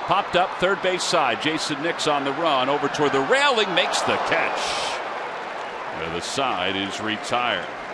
Popped up third base side. Jayson Nix on the run over toward the railing, makes the catch. The side is retired.